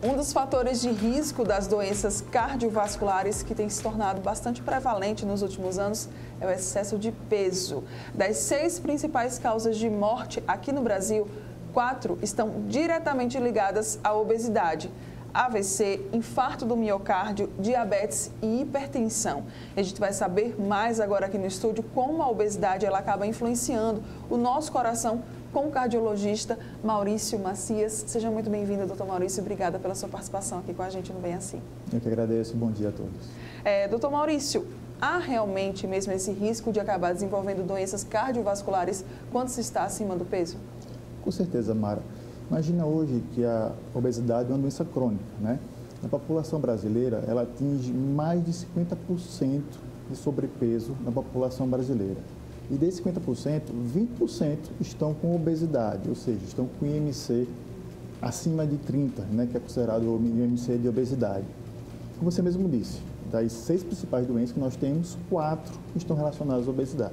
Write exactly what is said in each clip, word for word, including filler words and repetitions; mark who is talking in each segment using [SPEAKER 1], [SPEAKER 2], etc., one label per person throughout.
[SPEAKER 1] Um dos fatores de risco das doenças cardiovasculares que tem se tornado bastante prevalente nos últimos anos é o excesso de peso. Das seis principais causas de morte aqui no Brasil, quatro estão diretamente ligadas à obesidade: A V C, infarto do miocárdio, diabetes e hipertensão. A gente vai saber mais agora aqui no estúdio como a obesidade ela acaba influenciando o nosso coração, com o cardiologista Maurício Macias. Seja muito bem-vindo, doutor Maurício. Obrigada pela sua participação aqui com a gente no Bem Assim.
[SPEAKER 2] Eu que agradeço. Bom dia a todos.
[SPEAKER 1] É, doutor Maurício, há realmente mesmo esse risco de acabar desenvolvendo doenças cardiovasculares quando se está acima do peso?
[SPEAKER 2] Com certeza, Mara. Imagina hoje que a obesidade é uma doença crônica, né? Na população brasileira, ela atinge mais de cinquenta por cento de sobrepeso na população brasileira. E desses cinquenta por cento, vinte por cento estão com obesidade, ou seja, estão com I M C acima de trinta, né, que é considerado o I M C de obesidade. Como você mesmo disse, das seis principais doenças que nós temos, quatro estão relacionadas à obesidade.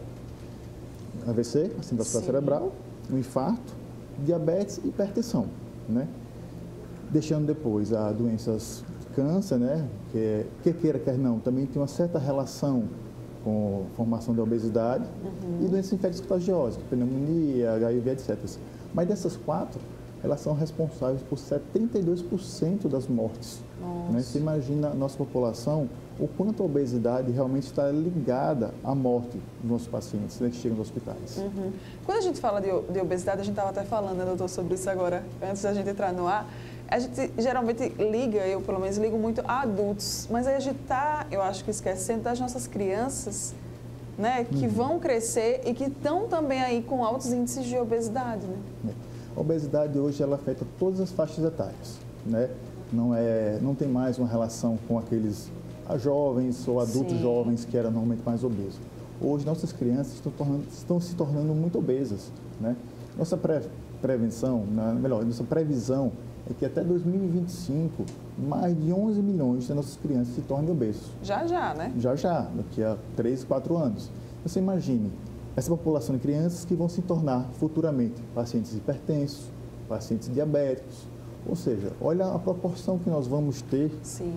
[SPEAKER 2] A V C, acidente vascular cerebral, o infarto, diabetes e hipertensão, né? Deixando depois as doenças de câncer, né, que, é, que queira, quer não, também tem uma certa relação com formação da obesidade, uhum. e doenças infecto-contagiosas, pneumonia, H I V, etcétera. Mas dessas quatro, elas são responsáveis por setenta e dois por cento das mortes. Né? Você imagina a nossa população, o quanto a obesidade realmente está ligada à morte dos nossos pacientes, né, que chegam nos hospitais.
[SPEAKER 1] Uhum. Quando a gente fala de, de obesidade, a gente estava até falando, né, doutor, sobre isso agora, antes da gente entrar no ar. A gente geralmente liga, eu pelo menos ligo muito a adultos, mas aí a gente está, eu acho que esquecendo das nossas crianças, né, que uhum. vão crescer e que estão também aí com altos índices de obesidade, né?
[SPEAKER 2] É. A obesidade hoje ela afeta todas as faixas etárias, né? Não, é, não tem mais uma relação com aqueles jovens ou adultos Sim. jovens que eram normalmente mais obesos. Hoje nossas crianças estão, tornando, estão se tornando muito obesas, né? Nossa pré, prevenção, melhor, nossa previsão é que até dois mil e vinte e cinco, mais de onze milhões de nossas crianças se tornem obesos.
[SPEAKER 1] Já, já, né?
[SPEAKER 2] Já, já, daqui a três, quatro anos. Você imagine essa população de crianças que vão se tornar futuramente pacientes hipertensos, pacientes diabéticos. Ou seja, olha a proporção que nós vamos ter
[SPEAKER 1] Sim.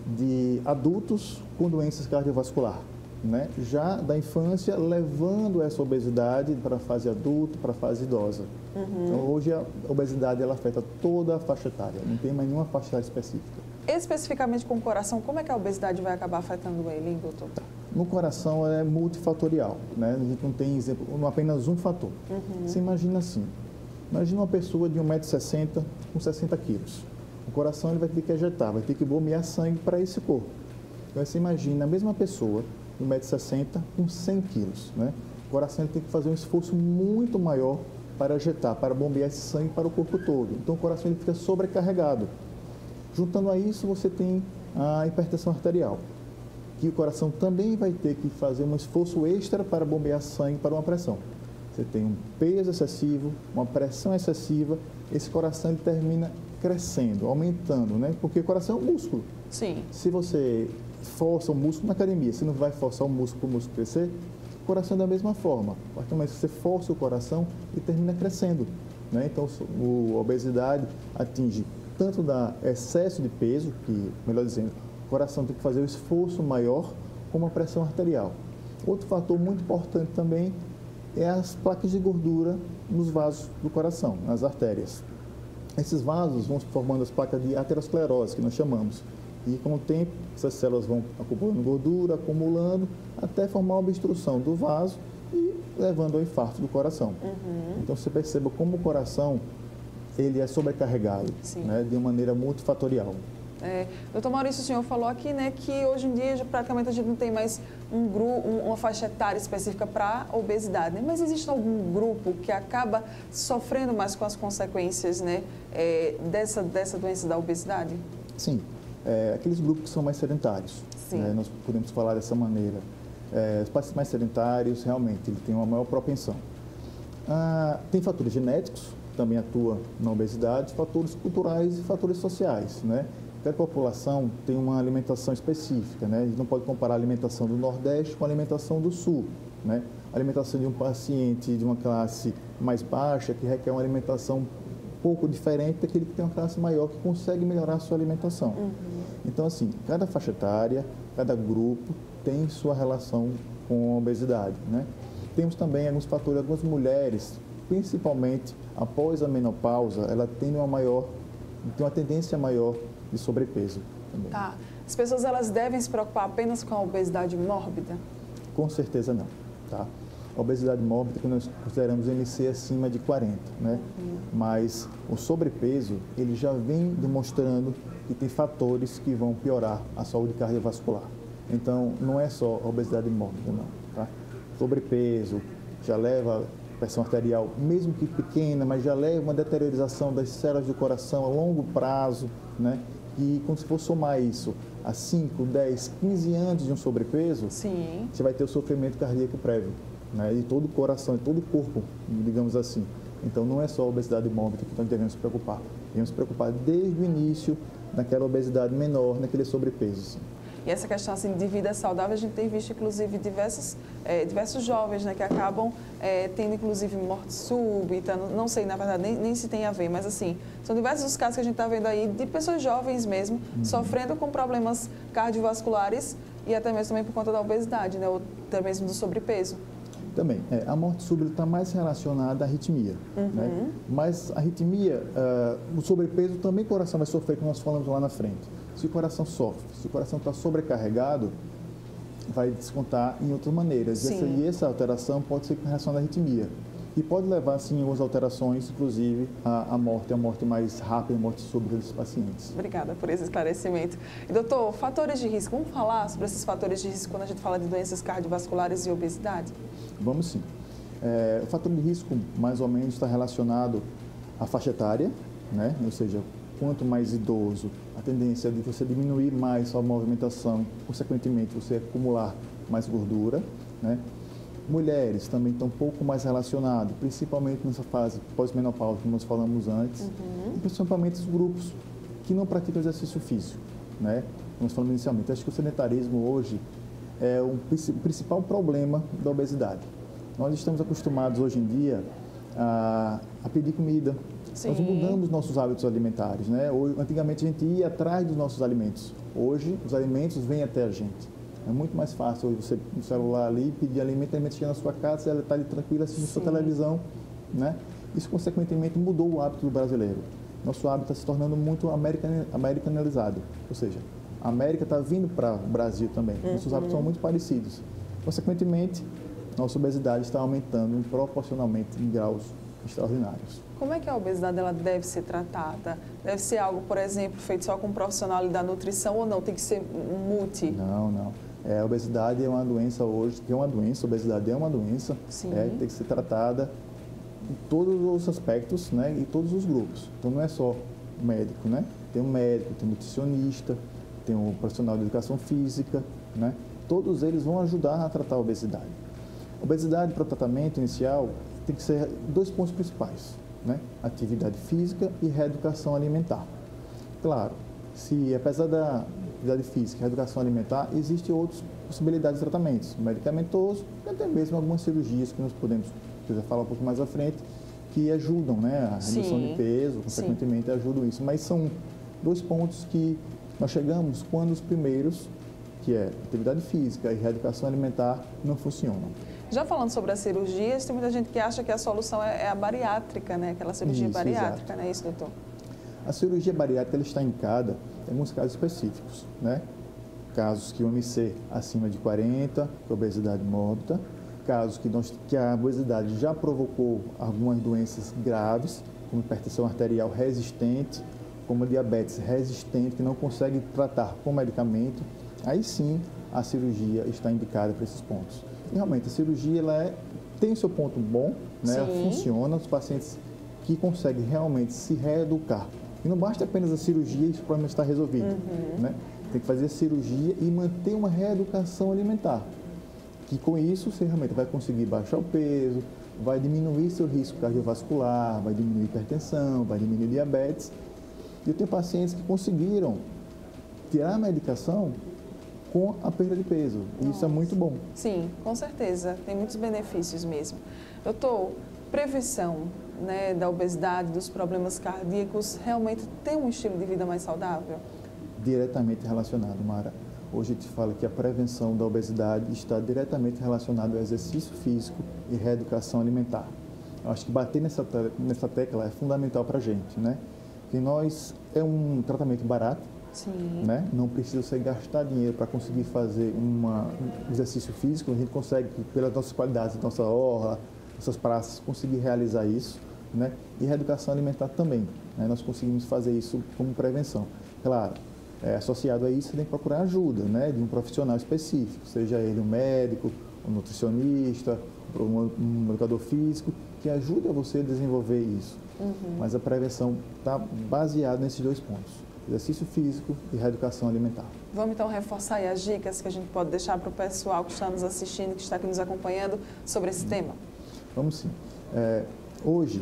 [SPEAKER 2] de adultos com doenças cardiovasculares, né? Já da infância, levando essa obesidade para a fase adulta, para a fase idosa. Uhum. Então, hoje a obesidade ela afeta toda a faixa etária, não tem mais nenhuma faixa etária específica.
[SPEAKER 1] Especificamente com o coração, como é que a obesidade vai acabar afetando ele, hein, doutor?
[SPEAKER 2] Tá. No coração é multifatorial, né? A gente não tem exemplo, não apenas um fator. Uhum. Você imagina assim, imagina uma pessoa de um metro e sessenta com sessenta quilos. O coração ele vai ter que ejetar, vai ter que bombear sangue para esse corpo. Então você imagina a mesma pessoa de um metro e sessenta com cem quilos, né? O coração ele tem que fazer um esforço muito maior para ejetar, para bombear esse sangue para o corpo todo. Então o coração ele fica sobrecarregado. Juntando a isso, você tem a hipertensão arterial, que o coração também vai ter que fazer um esforço extra para bombear sangue para uma pressão. Você tem um peso excessivo, uma pressão excessiva, esse coração ele termina crescendo, aumentando, né? Porque o coração é um músculo.
[SPEAKER 1] Sim.
[SPEAKER 2] Se você força o músculo na academia, você não vai forçar o músculo para o músculo crescer, o coração é da mesma forma. A partir do momento que você força o coração, ele termina crescendo, né? Então, a obesidade atinge tanto da excesso de peso, que, melhor dizendo, o coração tem que fazer um esforço maior, como a pressão arterial. Outro fator muito importante também é as placas de gordura nos vasos do coração, nas artérias. Esses vasos vão se formando as placas de aterosclerose, que nós chamamos. E com o tempo, essas células vão acumulando gordura, acumulando, até formar uma obstrução do vaso e levando ao infarto do coração. Uhum. Então, você perceba como o coração ele é sobrecarregado, né, de uma maneira multifatorial.
[SPEAKER 1] É, doutor Maurício, o senhor falou aqui, né, que hoje em dia já, praticamente a gente não tem mais um grupo, uma faixa etária específica para obesidade, né? Mas existe algum grupo que acaba sofrendo mais com as consequências, né, é, dessa, dessa doença da obesidade?
[SPEAKER 2] Sim, é, aqueles grupos que são mais sedentários, né, nós podemos falar dessa maneira. É, os pacientes mais sedentários, realmente, ele tem uma maior propensão. Ah, tem fatores genéticos, também atua na obesidade, fatores culturais e fatores sociais, né? Cada população tem uma alimentação específica, né? A gente não pode comparar a alimentação do Nordeste com a alimentação do Sul, né? A alimentação de um paciente de uma classe mais baixa, que requer uma alimentação um pouco diferente daquele que tem uma classe maior que consegue melhorar a sua alimentação.
[SPEAKER 1] Uhum.
[SPEAKER 2] Então, assim, cada faixa etária, cada grupo tem sua relação com a obesidade, né? Temos também alguns fatores, algumas mulheres, principalmente após a menopausa, ela tem uma maior, tem uma tendência maior de sobrepeso também.
[SPEAKER 1] Tá. As pessoas, elas devem se preocupar apenas com a obesidade mórbida?
[SPEAKER 2] Com certeza não, tá? A obesidade mórbida, que nós consideramos M C acima de quarenta, né? Uhum. Mas o sobrepeso, ele já vem demonstrando que tem fatores que vão piorar a saúde cardiovascular. Então, não é só a obesidade mórbida, não, tá? Sobrepeso já leva a pressão arterial, mesmo que pequena, mas já leva uma deteriorização das células do coração a longo prazo, né? E quando se for somar isso a cinco, dez, quinze anos de um sobrepeso,
[SPEAKER 1] Sim.
[SPEAKER 2] você vai ter o sofrimento cardíaco prévio, né? De todo o coração, de todo o corpo, digamos assim. Então, não é só a obesidade mórbida que nós devemos se preocupar. Devemos se preocupar desde o início, naquela obesidade menor, naquele sobrepeso. Assim.
[SPEAKER 1] E essa questão assim, de vida saudável, a gente tem visto, inclusive, diversos, é, diversos jovens, né, que acabam é, tendo, inclusive, morte súbita, não, não sei, na verdade, nem, nem se tem a ver, mas, assim, são diversos os casos que a gente está vendo aí de pessoas jovens mesmo, uhum. sofrendo com problemas cardiovasculares e até mesmo também por conta da obesidade, né, ou até mesmo do sobrepeso.
[SPEAKER 2] Também, é, a morte súbita está mais relacionada à arritmia, uhum. né? Mas a arritmia, uh, o sobrepeso também o coração vai sofrer, como nós falamos lá na frente. Se o coração sofre, se o coração está sobrecarregado, vai descontar em outras maneiras. E essa, e essa alteração pode ser relacionada à arritmia. E pode levar, sim, a algumas alterações, inclusive a, a morte, a morte mais rápida, a morte súbita dos pacientes.
[SPEAKER 1] Obrigada por esse esclarecimento. E, doutor, fatores de risco. Vamos falar sobre esses fatores de risco quando a gente fala de doenças cardiovasculares e obesidade?
[SPEAKER 2] Vamos sim. É, o fator de risco, mais ou menos, está relacionado à faixa etária, né? Ou seja, quanto mais idoso, a tendência de você diminuir mais sua movimentação, consequentemente, você acumular mais gordura, né? Mulheres também estão um pouco mais relacionadas, principalmente nessa fase pós-menopausa, como nós falamos antes, uhum. e principalmente os grupos que não praticam exercício físico, né? Como nós falamos inicialmente. Acho que o sedentarismo hoje é o principal problema da obesidade. Nós estamos acostumados hoje em dia a, a pedir comida. Sim. Nós mudamos nossos hábitos alimentares, né? Hoje, antigamente a gente ia atrás dos nossos alimentos. Hoje os alimentos vêm até a gente. É muito mais fácil hoje você no celular ali pedir alimento, alimento chega na sua casa, você está ali tranquila assistindo sua televisão, né? Isso consequentemente mudou o hábito do brasileiro. Nosso hábito está se tornando muito americanizado, ou seja, a América está vindo para o Brasil também. Uhum. Nossos hábitos são muito parecidos. Consequentemente, nossa obesidade está aumentando proporcionalmente em graus extraordinários.
[SPEAKER 1] Como é que a obesidade ela deve ser tratada? Deve ser algo, por exemplo, feito só com um profissional da nutrição ou não? Tem que ser multi?
[SPEAKER 2] Não, não. É, a obesidade é uma doença hoje, que é uma doença, a obesidade é uma doença, é, tem que ser tratada em todos os aspectos, né, e todos os grupos. Então não é só o médico, né? Tem um médico, tem um nutricionista, tem um profissional de educação física, né? Todos eles vão ajudar a tratar a obesidade. A obesidade para o tratamento inicial tem que ser dois pontos principais, né? Atividade física e reeducação alimentar. Claro, se apesar da atividade física e reeducação alimentar, existem outras possibilidades de tratamentos, medicamentoso e até mesmo algumas cirurgias que nós podemos, que eu já falar um pouco mais à frente, que ajudam, né? A redução Sim. de peso, consequentemente Sim. ajudam isso. Mas são dois pontos que nós chegamos quando os primeiros, que é atividade física e reeducação alimentar, não funcionam.
[SPEAKER 1] Já falando sobre as cirurgias, tem muita gente que acha que a solução é a bariátrica, né? Aquela cirurgia isso, bariátrica, exato. Não é isso, doutor? A
[SPEAKER 2] cirurgia bariátrica ela está indicada em alguns casos específicos, né? Casos que o M C acima de quarenta, obesidade mórbida, casos que, nós, que a obesidade já provocou algumas doenças graves, como hipertensão arterial resistente, como diabetes resistente, que não consegue tratar com medicamento, aí sim a cirurgia está indicada para esses pontos. E realmente a cirurgia ela é, tem seu ponto bom, né? Ela funciona, os pacientes que conseguem realmente se reeducar. E não basta apenas a cirurgia e o problema está resolvido. Uhum. Né? Tem que fazer a cirurgia e manter uma reeducação alimentar. Que com isso você realmente vai conseguir baixar o peso, vai diminuir seu risco cardiovascular, vai diminuir hipertensão, vai diminuir diabetes. E eu tenho pacientes que conseguiram tirar a medicação com a perda de peso. E isso é muito bom.
[SPEAKER 1] Sim, com certeza. Tem muitos benefícios mesmo. Doutor, prevenção, né, da obesidade, dos problemas cardíacos, realmente tem um estilo de vida mais saudável?
[SPEAKER 2] Diretamente relacionado, Mara. Hoje a gente fala que a prevenção da obesidade está diretamente relacionada ao exercício físico e reeducação alimentar. Eu acho que bater nessa, nessa tecla é fundamental para a gente, né? Que nós, é um tratamento barato,
[SPEAKER 1] Sim.
[SPEAKER 2] né? Não precisa você gastar dinheiro para conseguir fazer uma, um exercício físico, a gente consegue, pelas nossas qualidades, nossa orla, nossas praças, conseguir realizar isso, né? E reeducação alimentar também, né? Nós conseguimos fazer isso como prevenção. Claro, é, associado a isso, você tem que procurar ajuda, né? De um profissional específico, seja ele um médico, um nutricionista, um, um educador físico, que ajuda você a desenvolver isso.
[SPEAKER 1] Uhum.
[SPEAKER 2] Mas a prevenção está baseada nesses dois pontos, exercício físico e reeducação alimentar.
[SPEAKER 1] Vamos então reforçar aí as dicas que a gente pode deixar para o pessoal que está nos assistindo, que está aqui nos acompanhando sobre esse tema?
[SPEAKER 2] Vamos sim. É, hoje,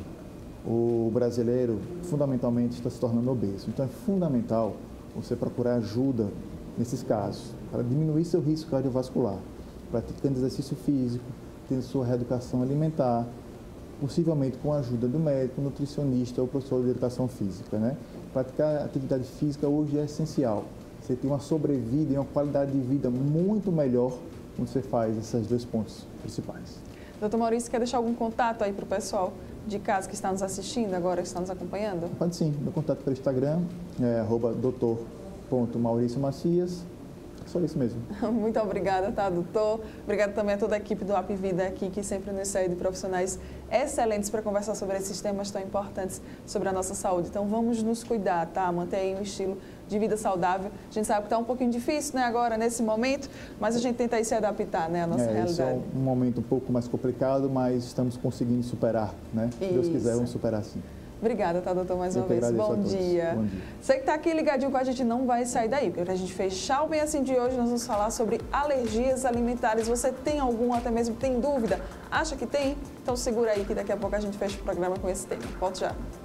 [SPEAKER 2] o brasileiro fundamentalmente está se tornando obeso, então é fundamental você procurar ajuda nesses casos, para diminuir seu risco cardiovascular, praticando exercício físico, tendo sua reeducação alimentar, possivelmente com a ajuda do médico, nutricionista ou professor de educação física, né? Praticar atividade física hoje é essencial. Você tem uma sobrevida e uma qualidade de vida muito melhor quando você faz esses dois pontos principais.
[SPEAKER 1] Doutor Maurício, quer deixar algum contato aí para o pessoal de casa que está nos assistindo agora, que está nos acompanhando?
[SPEAKER 2] Pode sim, meu contato pelo Instagram é arroba doutor ponto mauricio macias. Só isso mesmo.
[SPEAKER 1] Muito obrigada, tá, doutor? Obrigada também a toda a equipe do Apvida aqui, que sempre nos segue de profissionais excelentes para conversar sobre esses temas tão importantes sobre a nossa saúde. Então, vamos nos cuidar, tá? Manter aí um estilo de vida saudável. A gente sabe que está um pouquinho difícil, né, agora, nesse momento, mas a gente tenta aí se adaptar, né, à nossa
[SPEAKER 2] é,
[SPEAKER 1] realidade.
[SPEAKER 2] Esse é um momento um pouco mais complicado, mas estamos conseguindo superar, né? Se Deus quiser, vamos superar sim.
[SPEAKER 1] Obrigada, tá, doutor, mais
[SPEAKER 2] Eu
[SPEAKER 1] uma vez. Bom dia.
[SPEAKER 2] Bom dia.
[SPEAKER 1] Você que está aqui ligadinho com a gente não vai sair daí, porque para a gente fechar o Bem Assim de hoje, nós vamos falar sobre alergias alimentares. Você tem algum, até mesmo tem dúvida? Acha que tem? Então segura aí que daqui a pouco a gente fecha o programa com esse tema. Volto já.